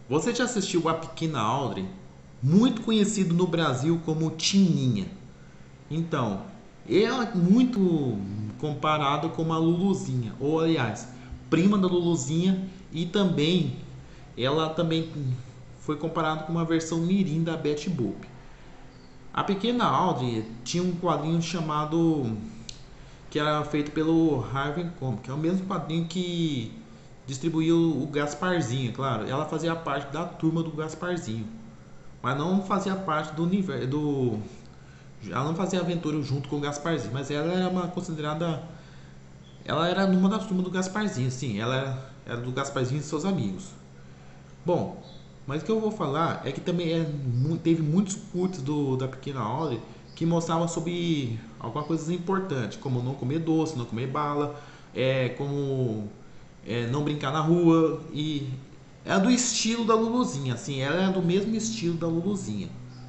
Você já assistiu A Pequena Audrey? Muito conhecido no Brasil como Tininha. Então, ela é muito comparado com a Luluzinha, ou aliás, prima da Luluzinha, e também ela também foi comparada com uma versão mirim da Betty Boop. A Pequena Audrey tinha um quadrinho chamado que era feito pelo Harvey Comics, que é o mesmo quadrinho que distribuiu o Gasparzinho, claro. Ela fazia parte da turma do Gasparzinho, mas não fazia parte do universo do. Ela não fazia aventura junto com o Gasparzinho, mas ela era uma considerada. Ela era numa das turmas do Gasparzinho, sim. Era do Gasparzinho e seus amigos. Bom, mas o que eu vou falar é que também teve muitos curtos da Pequena Audrey que mostravam sobre algumas coisas importantes, como não comer doce, não comer bala, como não brincar na rua. E é do estilo da Luluzinha, assim, ela é do mesmo estilo da Luluzinha.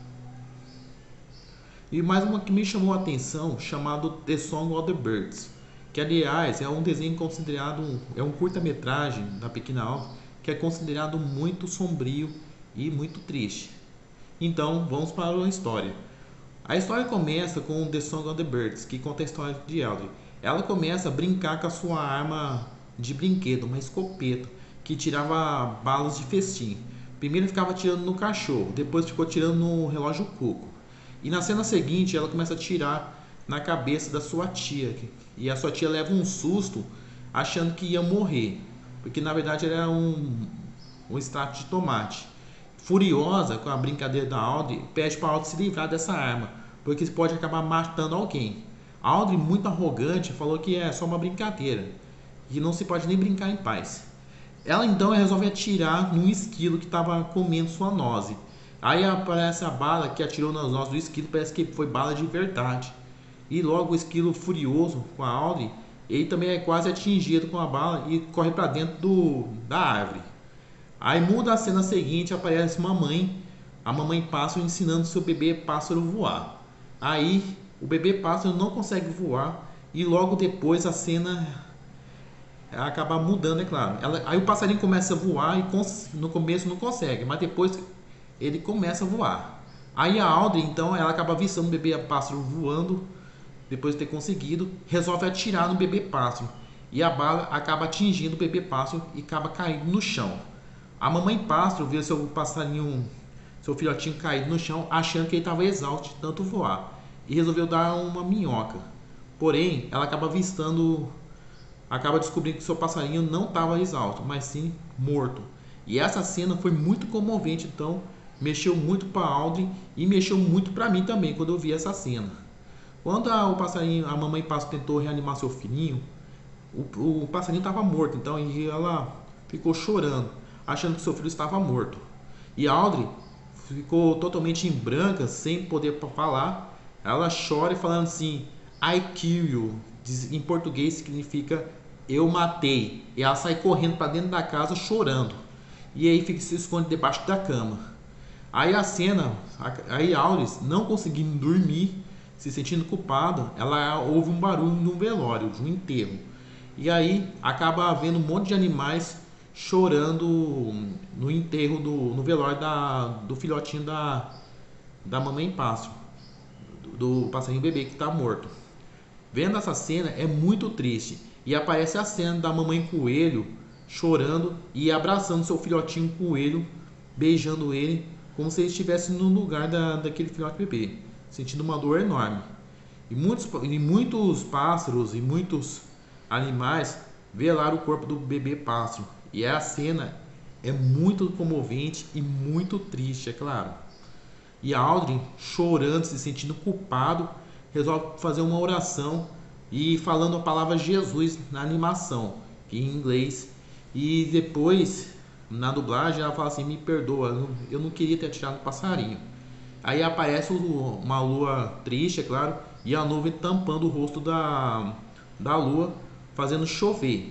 E mais uma que me chamou a atenção, chamado The Song of the Birds, que aliás é um desenho considerado, é um curta-metragem da Pequena Alva, que é considerado muito sombrio e muito triste. Então, vamos para a história. A história começa com The Song of the Birds, que conta a história de Audrey. Ela começa a brincar com a sua arma de brinquedo, uma escopeta, que tirava balas de festim. Primeiro ficava tirando no cachorro, depois ficou tirando no relógio Coco. E na cena seguinte ela começa a tirar na cabeça da sua tia. E a sua tia leva um susto achando que ia morrer. Porque na verdade era um extrato de tomate. Furiosa com a brincadeira da Audrey, pede para Audrey se livrar dessa arma, porque isso pode acabar matando alguém. A Audrey, muito arrogante, falou que é só uma brincadeira, que não se pode nem brincar em paz. Ela então resolve atirar num esquilo que estava comendo sua noze. Aí aparece a bala que atirou nas nozes do esquilo, parece que foi bala de verdade. E logo o esquilo furioso com a Audrey, ele também é quase atingido com a bala e corre para dentro da árvore. Aí muda a cena seguinte, aparece a mamãe pássaro ensinando seu bebê pássaro a voar. Aí o bebê pássaro não consegue voar e logo depois a cena acaba mudando, é claro. Aí o passarinho começa a voar e no começo não consegue, mas depois ele começa a voar. Aí a Audrey, então, ela acaba avistando o bebê pássaro voando, depois de ter conseguido, resolve atirar no bebê pássaro. E a bala acaba atingindo o bebê pássaro e acaba caindo no chão. A mamãe pássaro vê seu passarinho, seu filhotinho caído no chão, achando que ele estava exausto de tanto voar. E resolveu dar uma minhoca. Porém, ela acaba descobrindo que seu passarinho não estava exausto, mas sim morto. E essa cena foi muito comovente, então mexeu muito para Audrey e mexeu muito para mim também quando eu vi essa cena. Quando a mamãe pássaro tentou reanimar seu filhinho, o passarinho estava morto, então ela ficou chorando, achando que seu filho estava morto. E a Audrey ficou totalmente em branca, sem poder falar. Ela chora e falando assim: I kill you. Em português significa eu matei. E ela sai correndo para dentro da casa chorando. E aí se esconde debaixo da cama. Aí a cena, aí Auris, não conseguindo dormir, se sentindo culpada, ela ouve um barulho no velório, de um enterro. E aí acaba havendo um monte de animais chorando no enterro no velório do filhotinho da mamãe pássaro, do passarinho bebê que está morto. Vendo essa cena é muito triste. E aparece a cena da mamãe coelho chorando e abraçando seu filhotinho coelho, beijando ele, como se ele estivesse no lugar daquele filhote bebê, sentindo uma dor enorme. E muitos pássaros e muitos animais velaram o corpo do bebê pássaro. E a cena é muito comovente e muito triste, é claro. E a Audrey, chorando, se sentindo culpado, resolve fazer uma oração e falando a palavra Jesus na animação, que em inglês. E depois, na dublagem, ela fala assim: me perdoa, eu não queria ter atirado no passarinho. Aí aparece uma lua triste, é claro, e a nuvem tampando o rosto da lua, fazendo chover.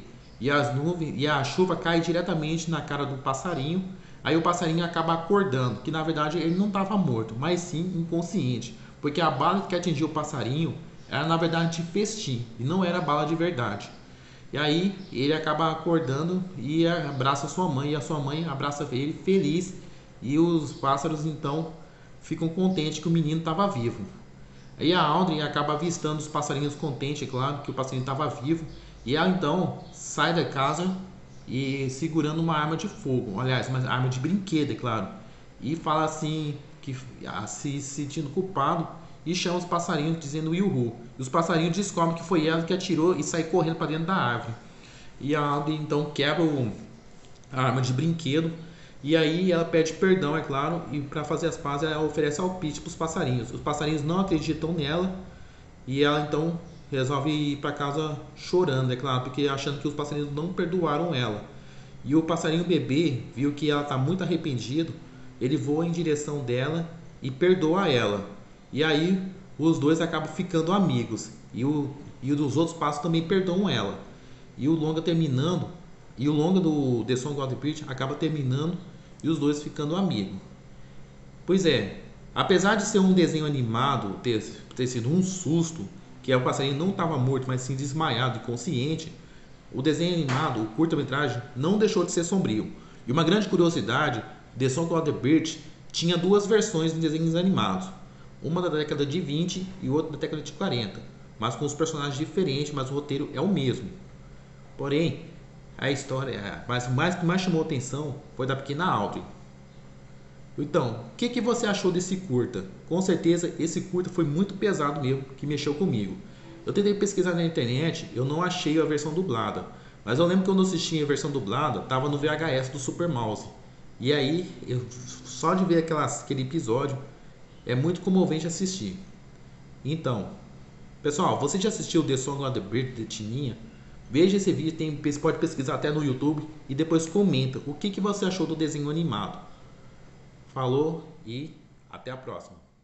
E a chuva cai diretamente na cara do passarinho. Aí o passarinho acaba acordando, que na verdade ele não estava morto, mas sim inconsciente, porque a bala que atingiu o passarinho era na verdade de festim e não era bala de verdade. E aí ele acaba acordando e abraça sua mãe, e a sua mãe abraça ele feliz, e os pássaros então ficam contentes que o menino estava vivo. Aí a Audrey acaba avistando os passarinhos contente, é claro, que o passarinho estava vivo, e ela então sai da casa e segurando uma arma de fogo, aliás, uma arma de brinquedo, é claro, e fala assim que se sentindo culpado e chama os passarinhos dizendo Yuhu. E os passarinhos descobrem que foi ela que atirou e sai correndo para dentro da árvore. E a Audrey então quebra a arma de brinquedo. E aí ela pede perdão, é claro, e para fazer as pazes ela oferece alpiste para os passarinhos. Os passarinhos não acreditam nela e ela então resolve ir para casa chorando, é claro, porque achando que os passarinhos não perdoaram ela. E o passarinho bebê viu que ela está muito arrependido, ele voa em direção dela e perdoa ela. E aí os dois acabam ficando amigos e os dos outros pássaros também perdoam ela. E o longa terminando, e o longa do The Song of the Bird acaba terminando e os dois ficando amigos. Pois é, apesar de ser um desenho animado, ter sido um susto, que o passarinho não estava morto, mas sim desmaiado e consciente, o desenho animado, o curta-metragem, não deixou de ser sombrio. E uma grande curiosidade, The Song of the Bird tinha duas versões de desenhos animados, uma da década de 20 e outra da década de 40, mas com os personagens diferentes, mas o roteiro é o mesmo. Porém, a história, mas o que mais chamou a atenção foi da pequena Audrey. Então, o que você achou desse curta? Com certeza esse curta foi muito pesado mesmo, que mexeu comigo. Eu tentei pesquisar na internet, eu não achei a versão dublada, mas eu lembro que quando eu assisti a versão dublada, estava no VHS do Super Mouse. E aí, só de ver aquele episódio, é muito comovente assistir. Então, pessoal, você já assistiu The Song of the Bird de Tininha? Veja esse vídeo, você pode pesquisar até no YouTube e depois comenta o que você achou do desenho animado. Falou e até a próxima.